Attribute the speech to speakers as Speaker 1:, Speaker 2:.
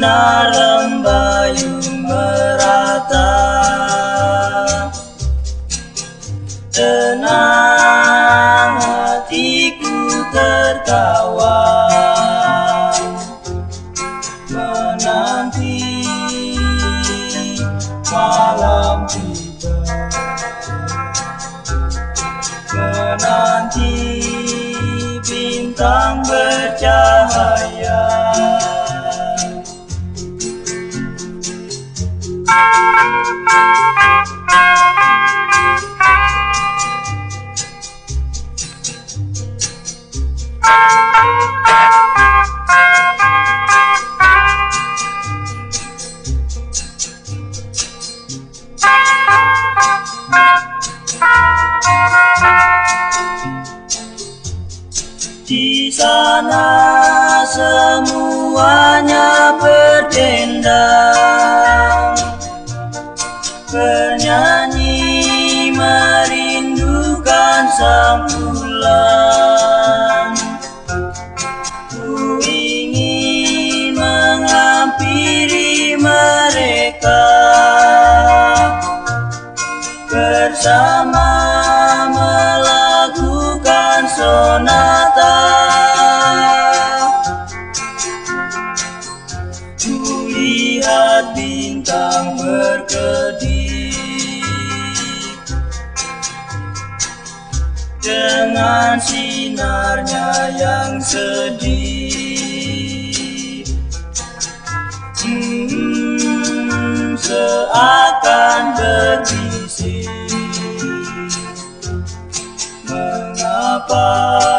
Speaker 1: sinar rembayung merata. Tenang hatiku tertawa, menanti malam tiba, menanti bintang bercahaya. Di sana semuanya berdendang, bernyanyi merindukan sang bulan. Ku ingin menghampiri mereka, bersama melakukan sonata. Ku lihat bintang berkedip, dengan sinarnya yang sedih, seakan berbisik, mengapa